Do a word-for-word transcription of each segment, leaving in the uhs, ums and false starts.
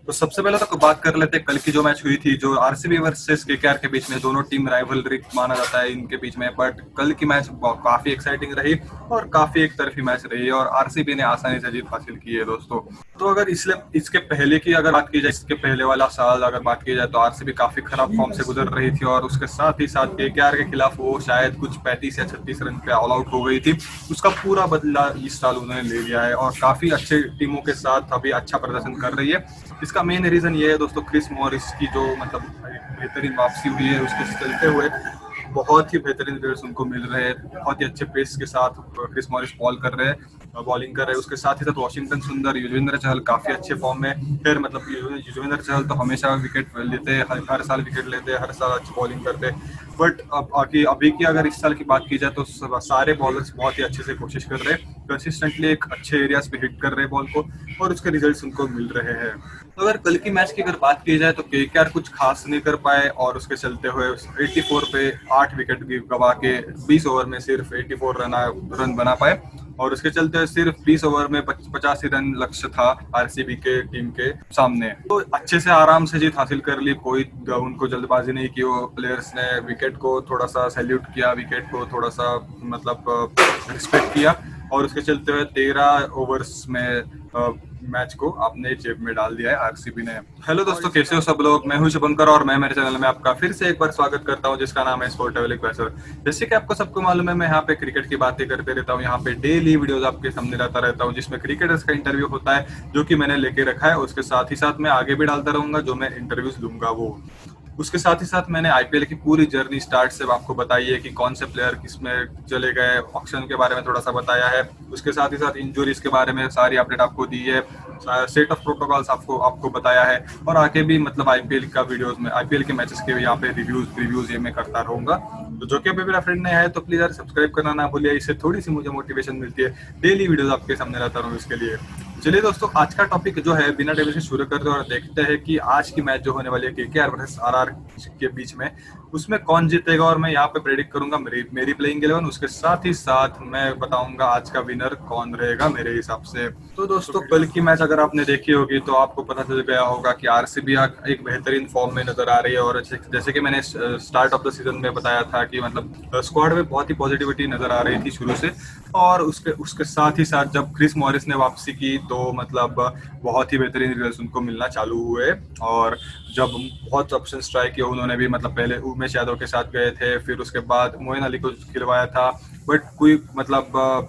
तो सबसे पहले तो बात कर लेते हैं कल की जो मैच हुई थी, जो आरसीबी वर्सेस केकेआर के बीच में। दोनों टीम राइवलरी माना जाता है इनके बीच में, बट कल की मैच काफी एक्साइटिंग रही और काफी एक तरफी मैच रही और आरसीबी ने आसानी से जीत हासिल की है दोस्तों। तो अगर इसलिए इसके पहले की अगर बात की जाए, इसके पहले वाला साल अगर बात की जाए, तो आरसीबी काफी खराब फॉर्म से गुजर रही थी और उसके साथ ही साथ केकेआर के खिलाफ वो शायद कुछ पैंतीस या छत्तीस रन पे ऑल आउट हो गई थी। उसका पूरा बदला इस साल उन्होंने ले लिया है और काफी अच्छे टीमों के साथ अभी अच्छा प्रदर्शन कर रही है। इसका मेन रीजन ये है दोस्तों, क्रिस मॉरिस की जो मतलब बेहतरीन वापसी हुई है, उसके चलते हुए बहुत ही बेहतरीन रिजल्ट्स उनको मिल रहे हैं। बहुत ही अच्छे पेस के साथ क्रिस मॉरिस बॉल कर रहे हैं, बॉलिंग कर रहे हैं। उसके साथ ही साथ वाशिंगटन सुंदर, युजवेंद्र चहल काफी अच्छे फॉर्म में। फिर मतलब युजवेंद्र चहल तो हमेशा विकेट लेते हैं, हर, हर साल विकेट लेते हैं, हर साल अच्छी बॉलिंग करते हैं। बट अब आगे अभी की अगर इस साल की बात की जाए, तो सारे बॉलर्स बहुत ही अच्छे से कोशिश कर रहे हैं, कंसिस्टेंटली एक अच्छे एरियाज पे हिट कर रहे हैं बॉल को और उसके रिजल्ट्स उनको मिल रहे हैं। तो अगर कल की मैच की अगर बात की जाए, तो केकेआर कुछ खास नहीं कर पाए और उसके चलते हुए चौरासी पे आठ विकेट गवा के बीस ओवर में सिर्फ चौरासी रन रन बना पाए और उसके चलते हुए सिर्फ बीस ओवर में पचासी रन लक्ष्य था आरसीबी के टीम के सामने। तो अच्छे से आराम से जीत हासिल कर ली, कोई उनको जल्दबाजी नहीं की। वो प्लेयर्स ने विकेट को थोड़ा सा सैल्यूट किया, विकेट को थोड़ा सा मतलब रिस्पेक्ट किया और उसके चलते हुए तेरह ओवर्स में मैच को अपने जेब में डाल दिया है आरसीबी ने। हेलो दोस्तों, कैसे हो सब लोग? मैं हूं शुभंकर और मैं मेरे चैनल में आपका फिर से एक बार स्वागत करता हूं, जिसका नाम है स्पोर्टेबल इक्वेसर। जैसे कि आपको सबको मालूम है, मैं यहाँ पे क्रिकेट की बातें करते रहता हूँ, यहाँ पे डेली वीडियोस आपके सामने लाता रहता हूँ, जिसमें क्रिकेटर्स का इंटरव्यू होता है, जो कि मैंने लेके रखा है। उसके साथ ही साथ मैं आगे भी डालता रहूंगा, जो मैं इंटरव्यूज लूंगा वो। उसके साथ ही साथ मैंने आईपीएल की पूरी जर्नी स्टार्ट से आपको बताई है कि कौन से प्लेयर किसमें चले गए, ऑक्शन के बारे में थोड़ा सा बताया है। उसके साथ ही साथ इंजरीज के बारे में सारी अपडेट आपको दी है, सेट ऑफ प्रोटोकॉल्स आपको आपको बताया है और आगे भी मतलब आईपीएल का वीडियोस में, आईपीएल के मैचेस के यहाँ पे रिव्यूज रिव्यूज ये मैं करता रहूंगा। तो जो कि अभी मेरा फ्रेंड नया है, तो प्लीज यार सब्सक्राइब करना ना भूलिए, इससे थोड़ी सी मुझे मोटिवेशन मिलती है। डेली वीडियोस आपके सामने लाता रहूँ इसके लिए। चलिए दोस्तों, आज का टॉपिक जो है बिना डेविल से शुरू करते हैं और देखते हैं कि आज की मैच जो होने वाली है केकेआर वर्सेस आरआर के बीच में, उसमें कौन जीतेगा और मैं यहाँ पे प्रेडिक्ट करूंगा मेरी मेरी प्लेइंग इलेवन। उसके साथ ही साथ मैं बताऊंगा आज का विनर कौन रहेगा मेरे हिसाब से। तो दोस्तों, कल की मैच अगर आपने देखी होगी तो आपको पता चल गया होगा कि आरसीबी एक बेहतरीन फॉर्म में नजर आ रही है और जैसे कि मैंने स्टार्ट ऑफ द सीजन में बताया था कि मतलब स्क्वाड में बहुत ही पॉजिटिविटी नजर आ रही थी शुरू से। और उसके उसके साथ ही साथ जब क्रिस मॉरिस ने वापसी की, तो मतलब बहुत ही बेहतरीन रिजल्ट उनको मिलना चालू हुए और जब बहुत ऑप्शन ट्राई किए उन्होंने भी, मतलब पहले उमेश यादव के साथ गए थे, फिर उसके बाद मोइन अली को खिलवाया था, बट कोई मतलब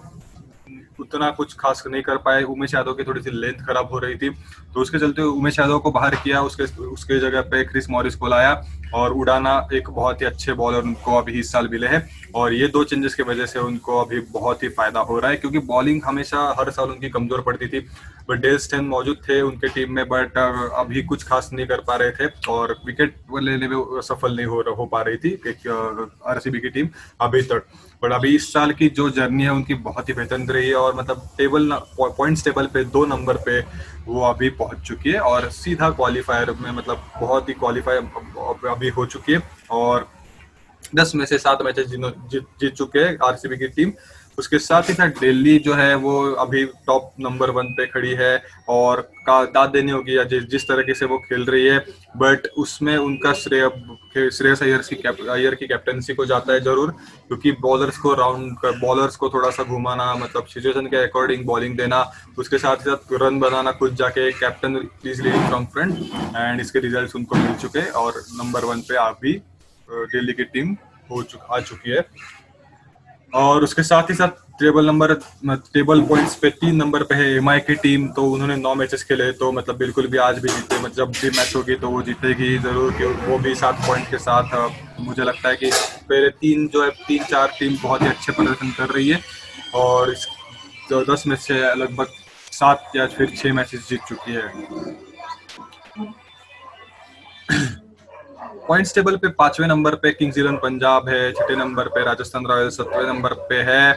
उतना कुछ खास नहीं कर पाए। उमेश यादव की थोड़ी सी लेंथ खराब हो रही थी, तो उसके चलते उमेश यादव को बाहर किया, उसके उसके जगह पे क्रिस मॉरिस को लाया और उड़ाना एक बहुत ही अच्छे बॉलर उनको अभी इस साल मिले हैं और ये दो चेंजेस की वजह से उनको अभी बहुत ही फायदा हो रहा है, क्योंकि बॉलिंग हमेशा हर साल उनकी कमजोर पड़ती थी। बट डेल स्टेन मौजूद थे उनके टीम में, बट अभी कुछ खास नहीं कर पा रहे थे और विकेट लेने में सफल नहीं हो हो पा रही थी आरसीबी की टीम अभी तक। बट अभी इस साल की जो जर्नी है उनकी बहुत ही बेहतरीन रही है और मतलब टेबल पॉइंट्स टेबल पे दो नंबर पे वो अभी पहुंच चुकी है और सीधा क्वालिफायर में मतलब बहुत ही क्वालिफाई अभी हो चुकी है और दस में से सात मैचेस जीत जीत चुके हैं आरसीबी की टीम। उसके साथ ही साथ दिल्ली जो है वो अभी टॉप नंबर वन पे खड़ी है और का दाद देनी होगी या जिस जिस तरीके से वो खेल रही है, बट उसमें उनका श्रेय श्रेयस अय्यर की कैप अय्यर की कैप्टनसी को जाता है जरूर, क्योंकि बॉलर्स को राउंड बॉलर्स को थोड़ा सा घुमाना, मतलब सिचुएशन के अकॉर्डिंग बॉलिंग देना, उसके साथ ही साथ रन बनाना, खुद जाके captain please leading from front and इसके रिजल्ट उनको मिल चुके हैं और नंबर वन पे आप भी दिल्ली की टीम हो चुक आ चुकी है। और उसके साथ ही साथ टेबल नंबर टेबल पॉइंट्स पे तीन नंबर पे है एमआई की टीम, तो उन्होंने नौ मैचेस खेले, तो मतलब बिल्कुल भी आज भी जीते, मतलब जब भी मैच होगी तो वो जीतेगी जरूर, कि वो भी सात पॉइंट के साथ। मुझे लगता है कि पहले तीन जो है तीन चार टीम बहुत ही अच्छे प्रदर्शन कर रही है और इस जो दस में से लगभग सात या फिर छह मैचेस जीत चुकी है। पॉइंट्स टेबल पे पांचवें नंबर पे किंग्स इलेवन पंजाब है, छठे नंबर पे राजस्थान रॉयल्स, सत्रहवें नंबर पे है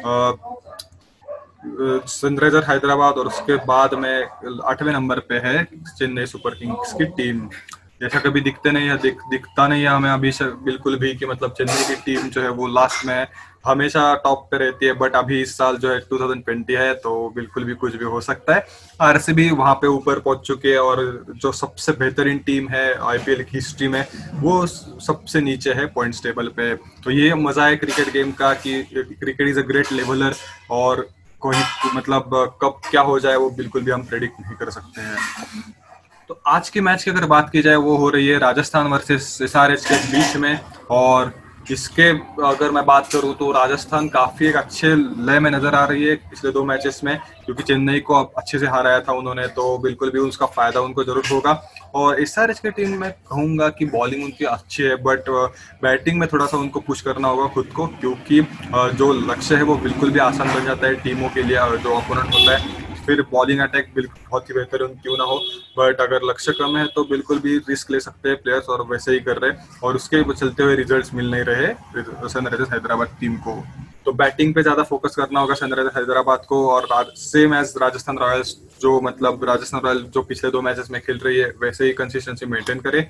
सनराइजर हैदराबाद और उसके बाद में आठवें नंबर पे है चेन्नई सुपर किंग्स की टीम। ऐसा कभी दिखते नहीं है, दिख दिखता नहीं है हमें अभी बिल्कुल भी कि मतलब चेन्नई की टीम जो है वो लास्ट में हमेशा टॉप पे रहती है, बट अभी इस साल जो है दो हज़ार बीस है तो बिल्कुल भी कुछ भी हो सकता है। आरसीबी वहां पे ऊपर पहुंच चुके हैं और जो सबसे बेहतरीन टीम है आईपीएल की हिस्ट्री में वो सबसे नीचे है पॉइंट्स टेबल पे। तो ये मजा है क्रिकेट गेम का कि cricket is a great leveller, और कोई मतलब कब क्या हो जाए वो बिल्कुल भी हम प्रेडिक्ट नहीं कर सकते हैं। तो आज के मैच की अगर बात की जाए वो हो रही है राजस्थान वर्सेस एसआरएच के बीच में, और इसके अगर मैं बात करूं तो राजस्थान काफी एक अच्छे लय में नजर आ रही है पिछले दो मैचेस में, क्योंकि चेन्नई को अच्छे से हराया था उन्होंने, तो बिल्कुल भी उसका फायदा उनको जरूर होगा। और एसआरएच की टीम में कहूंगा कि बॉलिंग उनकी अच्छी है, बट बैटिंग में थोड़ा सा उनको पुश करना होगा खुद को, क्योंकि जो लक्ष्य है वो बिल्कुल भी आसान बन जाता है टीमों के लिए, और जो अपोनेंट होता है फिर बॉलिंग अटैक बिल्कुल बहुत ही बेहतर क्यों ना हो, बट अगर लक्ष्य कम है तो बिल्कुल भी रिस्क ले सकते हैं प्लेयर्स, और वैसे ही कर रहे हैं और उसके चलते हुए रिजल्ट्स मिल नहीं रहे सनराइजर्स हैदराबाद टीम को। तो बैटिंग पे ज्यादा फोकस करना होगा सनराइजर्स हैदराबाद को, और सेम एज राजस्थान रॉयल्स, जो मतलब राजस्थान रॉयल्स जो पिछले दो मैचेस में खेल रही है वैसे ही कंसिस्टेंसी मेंटेन करे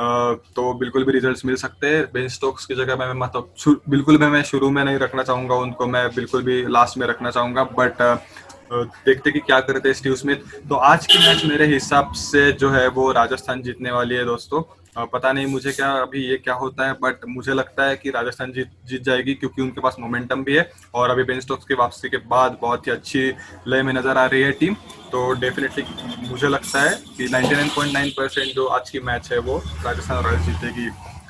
तो बिल्कुल भी रिजल्ट्स मिल सकते हैं। बेन स्टोक्स की जगह मैं मतलब बिल्कुल भी मैं शुरू में नहीं रखना चाहूंगा उनको, मैं बिल्कुल भी लास्ट में रखना चाहूंगा, बट देखते कि क्या करते हैं स्टीव स्मिथ। तो आज की मैच मेरे हिसाब से जो है वो राजस्थान जीतने वाली है दोस्तों। पता नहीं मुझे क्या अभी ये क्या होता है, बट मुझे लगता है कि राजस्थान जीत जीत जाएगी, क्योंकि उनके पास मोमेंटम भी है और अभी बेन स्टोक्स की वापसी के बाद बहुत ही अच्छी लय में नजर आ रही है टीम। तो डेफिनेटली मुझे लगता है कि निन्यानवे पॉइंट नौ परसेंट जो आज की मैच है वो राजस्थान रॉयल्स जीतेगी।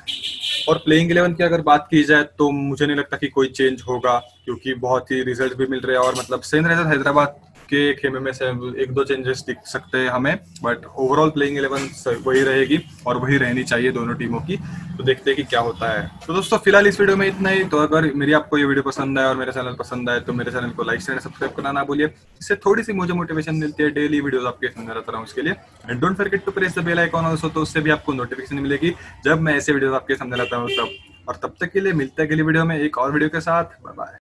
और प्लेइंग इलेवन की अगर बात की जाए तो मुझे नहीं लगता कि कोई चेंज होगा, क्योंकि बहुत ही रिजल्ट भी मिल रहे हैं, और मतलब सनराइजर्स हैदराबाद के खेमे में से एक दो चेंजेस दिख सकते हैं हमें, बट ओवरऑल प्लेइंग इलेवन वही रहेगी और वही रहनी चाहिए दोनों टीमों की। तो देखते हैं कि क्या होता है। तो दोस्तों फिलहाल इस वीडियो में इतना ही। तो अगर मेरी आपको ये वीडियो पसंद आए और मेरे चैनल पसंद आए तो मेरे चैनल को लाइक शेयर सब्सक्राइब करना ना भूलिए, इससे थोड़ी सी मुझे मोटिवेशन मिलती है डेली वीडियोस आपके सामने रहता रहूं उसके लिए। And don't forget to press the bell icon also, तो उससे भी आपको नोटिफिकेशन मिलेगी जब मैं ऐसे वीडियोस आपके सामने लाता हूं तब। और तब तक के लिए मिलते हैं अगली वीडियो में एक और वीडियो के साथ। Bye bye.